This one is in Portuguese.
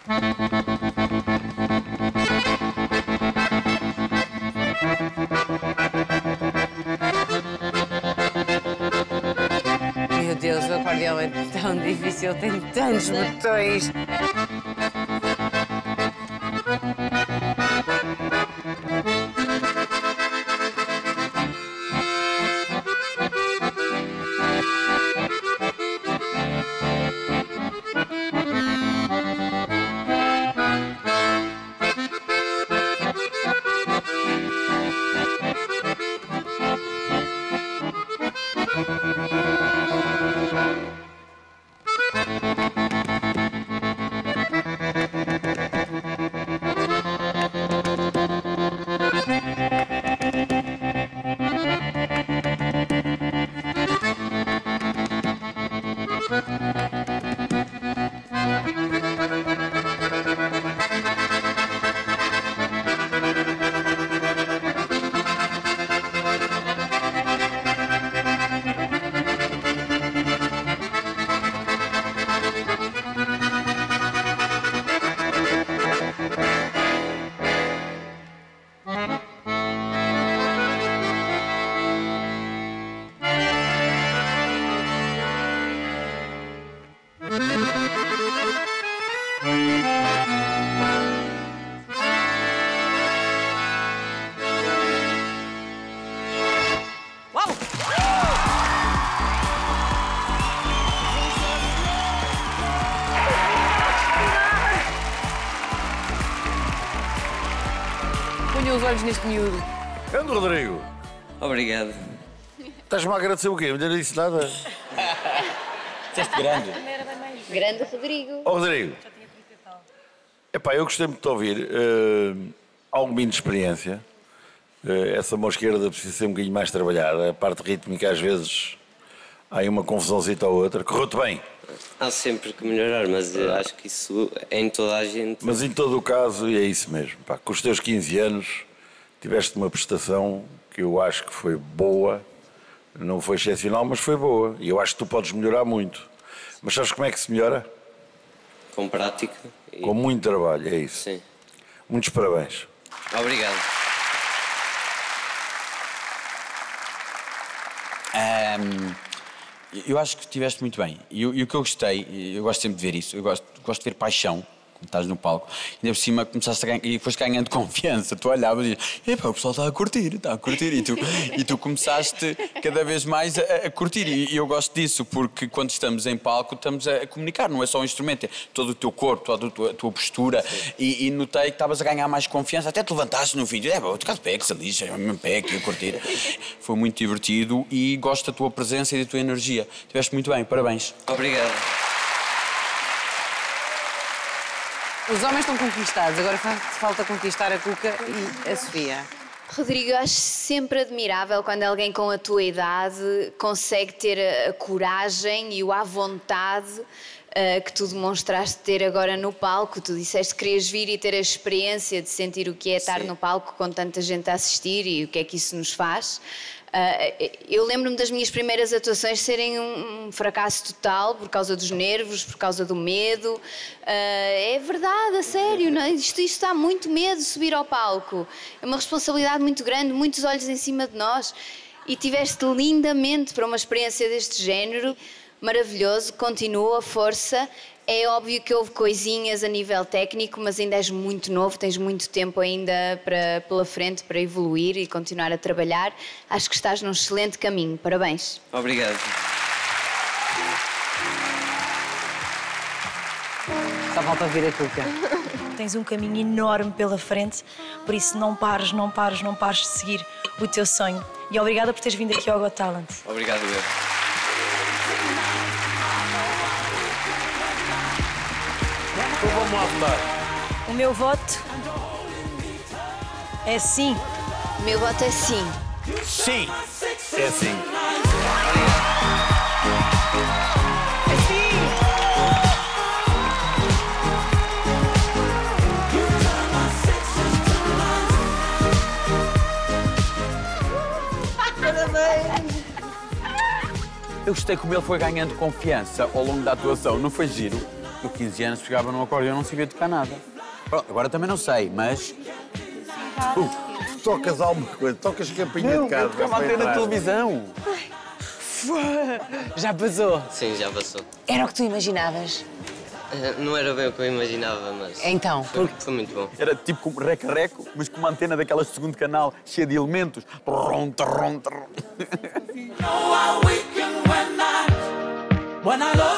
Meu Deus, o acordeão é tão difícil, tem tantos botões. Ponha os olhos neste miúdo. Ando, Rodrigo. Obrigado. Estás-me a agradecer o quê? Eu não disse nada. Disseste grande. Grande Rodrigo. Ó, Rodrigo. Epá, eu gostei muito de ouvir. Há um bocadinho de experiência. Essa mão esquerda precisa ser um bocadinho mais trabalhada. A parte rítmica, às vezes, há aí uma confusãozita ou outra. Correu-te bem? Há sempre que melhorar, mas acho que isso é em toda a gente. Mas em todo o caso, é isso mesmo. Pá, com os teus 15 anos, tiveste uma prestação que eu acho que foi boa. Não foi excepcional, mas foi boa. E eu acho que tu podes melhorar muito. Mas sabes como é que se melhora? Com prática. Com muito trabalho, é isso. Sim. Muitos parabéns. Obrigado. Eu acho que estiveste muito bem. E o que eu gostei, eu gosto sempre de ver isso, eu gosto de ver paixão. Quando estás no palco, e ainda por cima começaste a ganhar, e foste ganhando confiança. Tu olhavas e dizias, epá, o pessoal está a curtir. E tu começaste cada vez mais a curtir. E eu gosto disso, porque quando estamos em palco, estamos a comunicar, não é só um instrumento, é todo o teu corpo, toda a tua postura. E notei que estavas a ganhar mais confiança, até te levantaste no vídeo, vou tocar de pé, que se lixa, é o mesmo pé, que ia curtir. Foi muito divertido e gosto da tua presença e da tua energia. Estiveste muito bem, parabéns. Obrigado. Os homens estão conquistados, agora falta conquistar a Cuca e a Sofia. Rodrigo, eu acho sempre admirável quando alguém com a tua idade consegue ter a coragem e o à vontade que tu demonstraste ter agora no palco. Tu disseste que querias vir e ter a experiência de sentir o que é estar no palco com tanta gente a assistir e o que é que isso nos faz. Eu lembro-me das minhas primeiras atuações serem um fracasso total por causa dos nervos, por causa do medo. É verdade, a sério, não é? Isto dá muito medo de subir ao palco. É uma responsabilidade muito grande, muitos olhos em cima de nós. E tiveste lindamente para uma experiência deste género. Maravilhoso, continua, força. É óbvio que houve coisinhas a nível técnico, mas ainda és muito novo, tens muito tempo ainda pela frente para evoluir e continuar a trabalhar. Acho que estás num excelente caminho. Parabéns. Obrigado. Só falta ouvir a Cuca. Tens um caminho enorme pela frente, por isso não pares de seguir o teu sonho. E obrigada por teres vindo aqui ao Got Talent. Obrigado, eu. Então vamos lá votar. O meu voto é sim. O meu voto é sim. Sim. É sim. É sim! Eu gostei como ele foi ganhando confiança ao longo da atuação, não foi giro? Com 15 anos pegava num acordeão e não sabia tocar nada. Pronto, agora também não sei, mas... Tocas alguma coisa, tocas campainha de casa. É uma antena de televisão. Já passou. Sim, já passou. Era o que tu imaginavas? Não era bem o que eu imaginava, mas Então, foi muito bom. Era tipo como reca-reco, mas com uma antena daquelas de segundo canal, cheia de elementos. Trom, trom, trom. When I